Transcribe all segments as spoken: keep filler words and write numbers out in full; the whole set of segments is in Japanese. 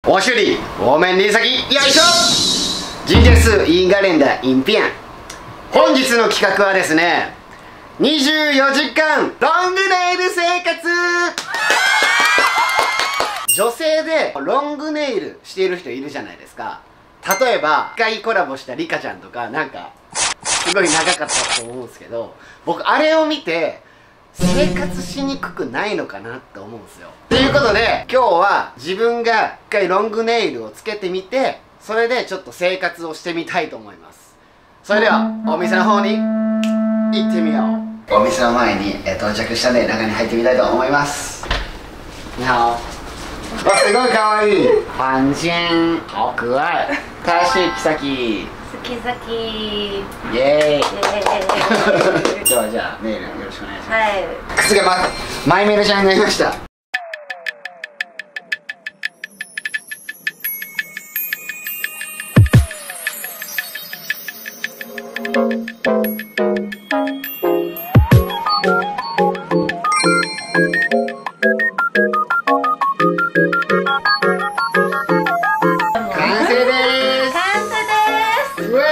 我是你，我们に先よいしょ。今天是一个人的影片。本日の企画はですね、にじゅうよじかんロングネイル生活。女性でロングネイルしている人いるじゃないですか。例えば一回コラボしたリカちゃんとか、なんかすごい長かったと思うんですけど、僕あれを見て生活しにくくないのかなって思うんですよ。ということで今日は自分が一回ロングネイルをつけてみて、それでちょっと生活をしてみたいと思います。それではお店の方に行ってみよう。お店の前に到着したので中に入ってみたいと思います。你好。わ、すごいかわいい。フチン好可愛い。大志キサキ好き好きイエーイ。今日はじゃあネイルよろしくお願いします。 はい。 靴が、ま、マイメルちゃんになりました。完成です。 完成です。 ウェ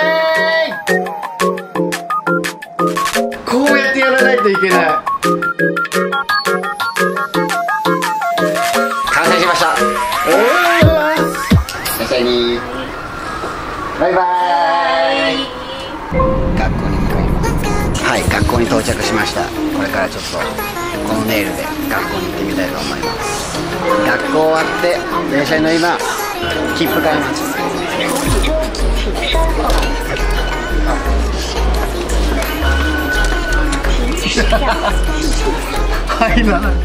ーイ。こうやってやらないといけない。完成しました。おー、実際にバイバーイ。学校に向かいます。はい、学校に到着しました。これからちょっとこのネイルで学校に行ってみたいと思います。学校終わって電車に乗ります。切符買います。入らない。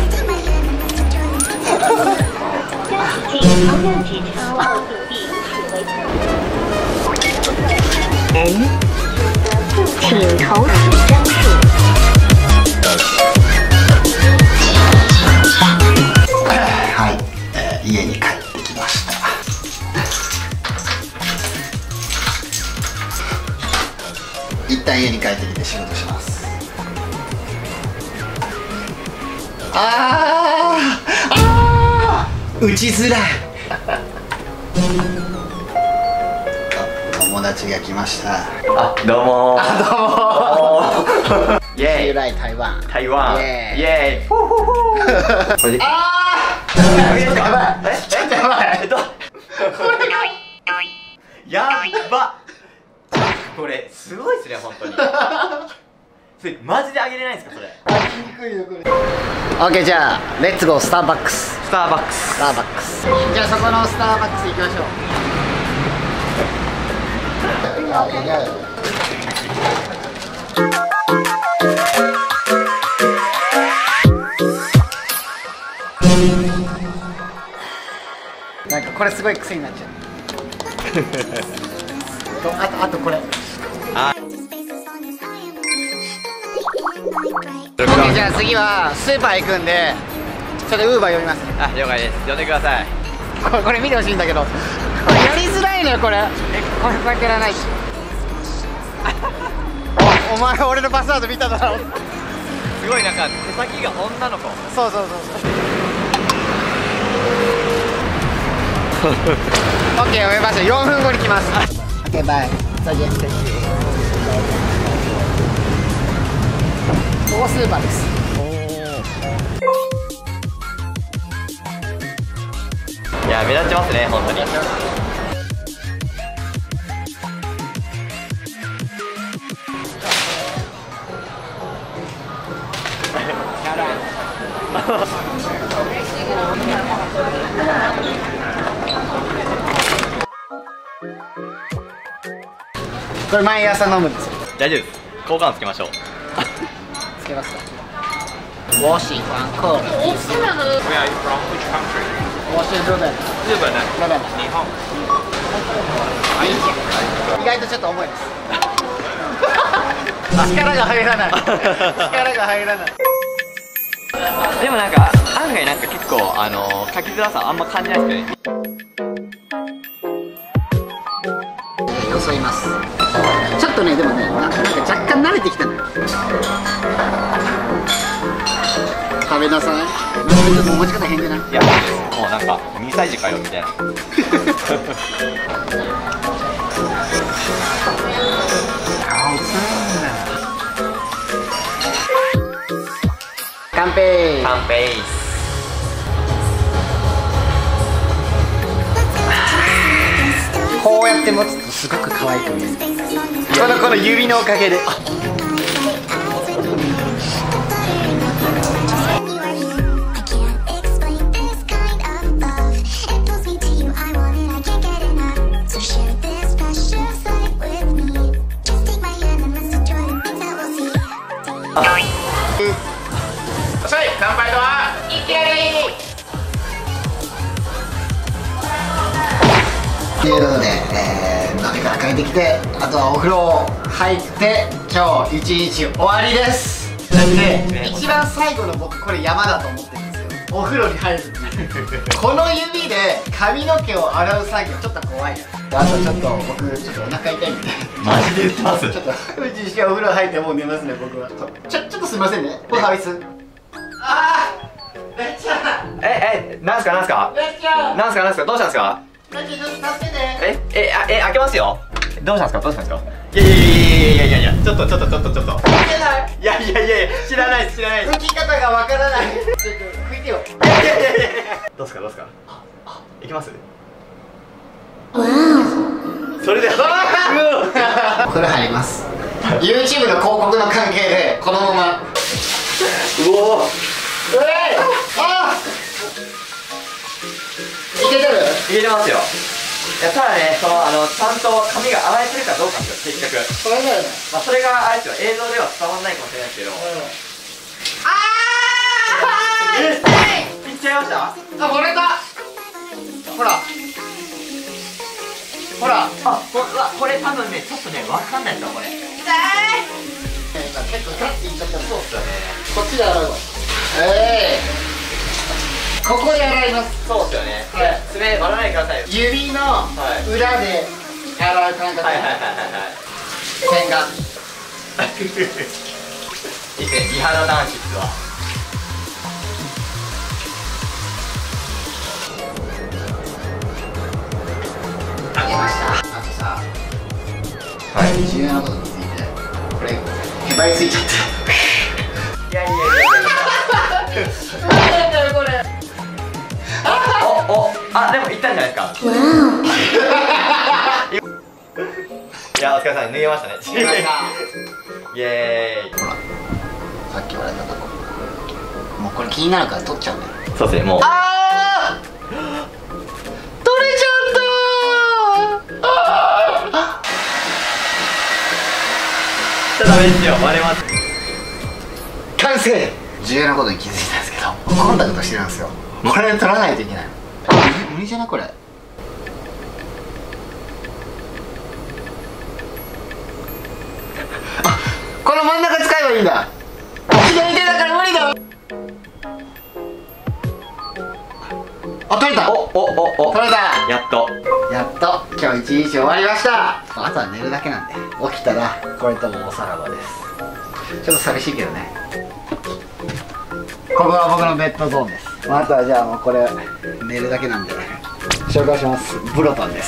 请投此张数。 はい、えー、家に帰ってきました。一旦家に帰ってきて仕事します。あーあー、打ちづらい。友達が来ました。 あ、どうもー。 あ、どうもー。 イエーイ。 来台湾。 台湾。 イエーイ。 イエーイ。ほほほ。これで。 あー。ちょっとやばい。 え、 ちょっとやばい。 えっと。やっば。これすごいですね、本当に。それマジであげれないんですか、それ。 開きにくいよこれ。オッケー、じゃあレッツゴースターバックス。 スターバックス。 スターバックス。じゃあそこのスターバックス行きましょう。あ、いやいや。なんかこれすごい癖になっちゃう。とあとあとこれ。 あ。 オッケー、じゃあ次はスーパー行くんでちょっとウーバー呼びます。 あ、了解です。呼んでください。 これこれ見てほしいんだけど、これやりづらいのよこれ。え、これこうやってやらない。お, お前俺のパスワード見ただろ。 すごい、なんか手先が女の子。 そうそうそうそう。オッケー、呼びました。よんぷんごに来ます。オッケー、バイ。再見。ここスーパーです。 いや、目立ちますね、本当に。 これ毎朝飲むんですよ。 大丈夫です。交換つけましょう。 つけますか。我喜欢客人。 Where are you from? Which country? 我是日本。 日本的。 日本。 日本。 意外とちょっと重いです。力が入らない。力が入らない。 でもなんか案外なんか結構あの書きづらさあんま感じないですけどね。 よそいます。ちょっとね、でもね、なんか若干慣れてきたのよ。こ食べなさい。ちょっと持ち方変じゃない？ いやもうなんかにさい児かよみたいな。 乾杯。 乾杯。 こうやって持つとすごく可愛く見える。このこの指のおかげで。 乾杯だわ。 いきなりということで、えー、鍋から帰ってきて、あとはお風呂入って今日一日終わりです。で、一番最後の僕これ山だと思ってるんですよ。お風呂に入るこの指で髪の毛を洗う作業ちょっと怖いな。あとちょっと僕ちょっとお腹痛いんでマジで言ってます。 ちょっとうちしかお風呂入ってもう寝ますね僕は。ちょちょっとすみませんね。これハビス。あーレッチャー。 ええなんすかなんすかレッチャー。 なんすかなんすかどうしたんですか。 レッチャーちょっと助けて。 ええあえ開けますよ。どうしたんですかどうしたんですか。いやいやいやいやいやいやちょっとちょっとちょっとちょっと。 吹けない。 いやいやいやいや知らないです知らないです。 吹き方がわからない。ちょっと吹いてよ。 いやいやいやいやどうすかどうすか。いきます。それでお風呂入ります。 YouTube の広告の関係でこのままうおーうえいあいけてる。 入れますよ。いやただねそのあのちゃんと髪が洗えてるかどうかですよ結局。 これだよね。 まあそれがあれですよ映像では伝わらないかもしれないですけど。 あーえいっちゃいました。 あ割れた。ほらほらあこうわこれ多分ねちょっとねわかんないですよこれ。 結構ガッていっちゃった。 そうっすよね。 こっちで洗うわ。ええここで洗います。 そうっすよね。 はい、 爪割らないでくださいよ。 指の裏で洗う感覚。 はいはいはいはい線がいいですね美肌男子っすわ。 あげました。あとさ、はい、重要なことについてこれへばりついちゃっていやいやいやいや何なんだよこれ。 おおあでもいったんじゃないですか。いやお疲れ様脱げましたね。 脱げましたイエーイ。 ほらさっき割れたとこもうこれ気になるから取っちゃうね。 そうですねもうあー取れちゃったー。 ダメですよ割れます。 完成。重要なことに気づいたんですけどコンタクトしてるんですよ。これ取らないといけない。無理じゃないこれ。あこの真ん中使えばいいんだ。左手だから無理だ。あ取れた。 おおおお取れた。 やっとやっと今日一日終わりました。あとは寝るだけなんで起きたらこれともおさらばです。ちょっと寂しいけどね。ここは僕のベッドゾーンです。あとはじゃあもうこれ寝るだけなんで紹介します。ブロタンです。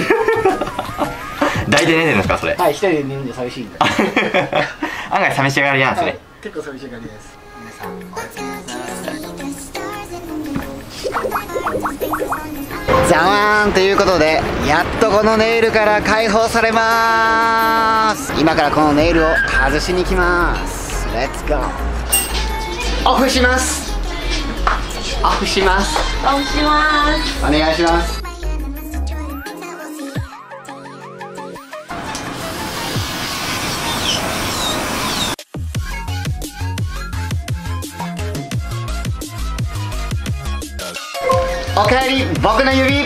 抱いて寝てるんですかそれ。 はい一人で寝るんで寂しいんで案外寂しがりなんですね、 はい、結構寂しがりです。皆さんおやすみなさい。ざわーんということでやっとこのネイルから解放されまーす。今からこのネイルを外しに行きます。レッツゴー。オフします。オフします。 オフします。 お願いします。おかえり僕の指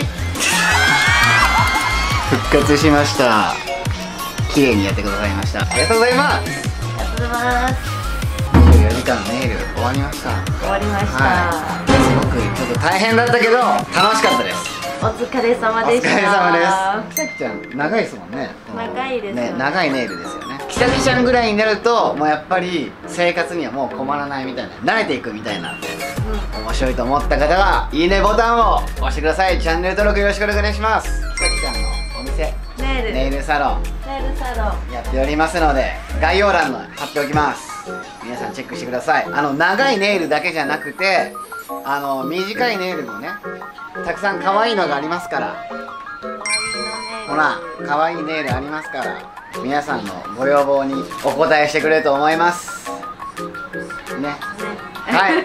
復活しました。綺麗にやってくださいました。ありがとうございます。 ありがとうございます。 にじゅうよじかんネイル終わりました。 終わりました。 はい、すごくちょっと大変だったけど楽しかったです。 お疲れ様お疲でした。 れ様です。さきちゃん長いですもんね。 長いですよねね長いネイルですよね。 キサジちゃんぐらいになるともうやっぱり生活にはもう困らないみたいな、慣れていくみたいなんで、面白いと思った方はいいねボタンを押してください。チャンネル登録よろしくお願いします。キサジちゃんのお店ネイルネイルサロンネイルサロンやっておりますので概要欄に貼っておきます。皆さんチェックしてください。あの長いネイルだけじゃなくてあの短いネイルもねたくさん可愛いのがありますから、ほら可愛いネイルありますから皆さんのご要望にお答えしてくれると思いますね。はい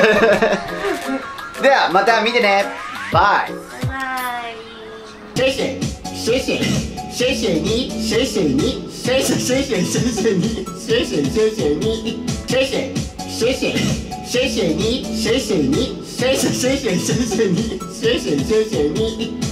ではまた見てね。バイバイバイ。 谢谢谢谢谢谢你谢谢你谢谢谢谢谢谢你谢谢谢谢你谢谢谢谢谢谢你谢谢你谢谢谢谢谢谢你谢谢谢谢你。